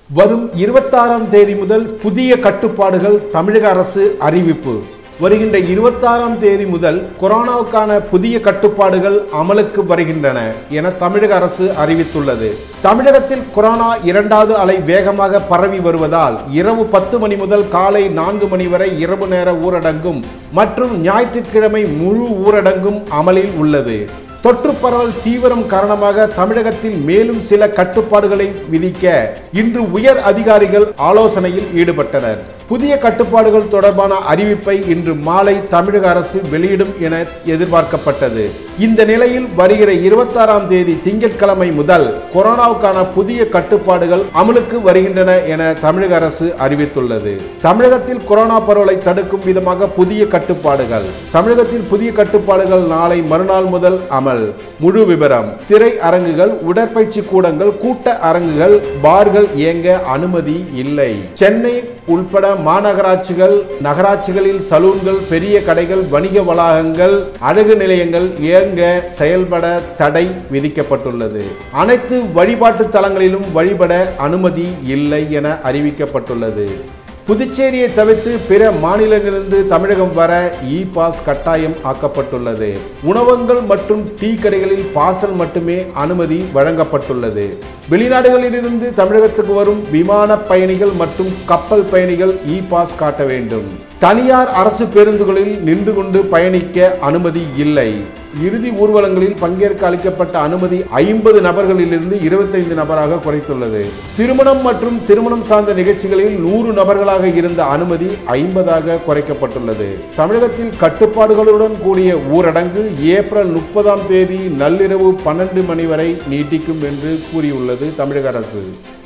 வரும் 26ஆம் தேதி முதல் புதிய கட்டுப்பாடுகள் தமிழக அரசு அறிவிப்பு. வருகின்ற 26ஆம் தேதி முதல் கொரோனாவுக்கான புதிய கட்டுப்பாடுகள் அமலுக்கு வருகின்றன என தமிழக அரசு அறிவித்துள்ளது. தமிழகத்தில் கொரோனா இரண்டாவது அலை வேகமாக பரவி வருவதால் இரவு 10 மணி முதல் காலை 4 மணி வரை இரவு நேர ஊரடங்கும் மற்றும் ஞாயிற்றுக்கிழமை முழு ஊரடங்கும் அமலில் உள்ளது. தொற்று பரவல் தீவிரம் காரணமாக தமிழகத்தில் மேலும் சில கட்டுப்பாடுகளை விதிக்க இன்று உயர் அதிகாரிகள் ஆலோசனையில் ஈடுபட்டனர். புதிய கட்டுப்பாடுகள் தொடர்பான அறிவிப்பை இன்று மாலை தமிழக அரசு வெளியிடும் என எதிர்பார்க்கப்பட்டது. இந்த நிலையில் வருகிற 26ஆம் தேதி திங்கட்கிழமை முதல் கொரோனாவுக்கான புதிய கட்டுப்பாடுகள் அமலுக்கு வருகின்றன என தமிழக அரசு அறிவித்துள்ளது. தமிழகத்தில் கொரோனா பரவலை தடுக்கும் விதமாக புதிய கட்டுப்பாடுகள். தமிழகத்தில் புதிய கட்டுப்பாடுகள் நாளை மறுநாள் முதல் அமல். முழு விவரம். திரை அரங்குகள், உடற்பயிற்சி கூடங்கள், கூட்ட அரங்குகள், பார்கள் இயங்க அனுமதி இல்லை. சென்னை உள்பட மாநகராட்சிகள், நகராட்சிகளில் சலூன்கள், பெரிய கடைகள், வணிக வளாகங்கள், அழகு நிலையங்கள் இயங்க செயல்பட தடை விதிக்கப்பட்டுள்ளது. அனைத்து வழிபாட்டு தலங்களிலும் வழிபட அனுமதி இல்லை என அறிவிக்கப்பட்டுள்ளது. புதுச்சேரியை தவிர்த்து பிற மாநிலங்களிலிருந்து தமிழகம் வர பாஸ் கட்டாயம் ஆக்கப்பட்டுள்ளது. உணவகங்கள் மற்றும் டீ கடைகளில் பார்சல் மட்டுமே அனுமதி வழங்கப்பட்டுள்ளது. வெளிநாடுகளிலிருந்து தமிழகத்துக்கு வரும் விமான பயணிகள் மற்றும் கப்பல் பயணிகள் பாஸ் காட்ட வேண்டும். தனியார் அரசு பேருந்துகளில் நின்று கொண்டு பயணிக்க அனுமதி இல்லை. இறுதி ஊர்வலங்களில் பங்கேற்க அளிக்கப்பட்ட அனுமதி 50 நபர்களிலிருந்து 25 நபராக குறைத்துள்ளது. திருமணம் மற்றும் திருமணம் சார்ந்த நிகழ்ச்சிகளில் 100 நபர்களாக இருந்த அனுமதி 50ஆக குறைக்கப்பட்டுள்ளது. தமிழகத்தில் கட்டுப்பாடுகளுடன் கூடிய ஊரடங்கு ஏப்ரல் 30ஆம் தேதி நள்ளிரவு 12 மணி வரை நீட்டிக்கும் என்று கூறியுள்ளது தமிழக அரசு.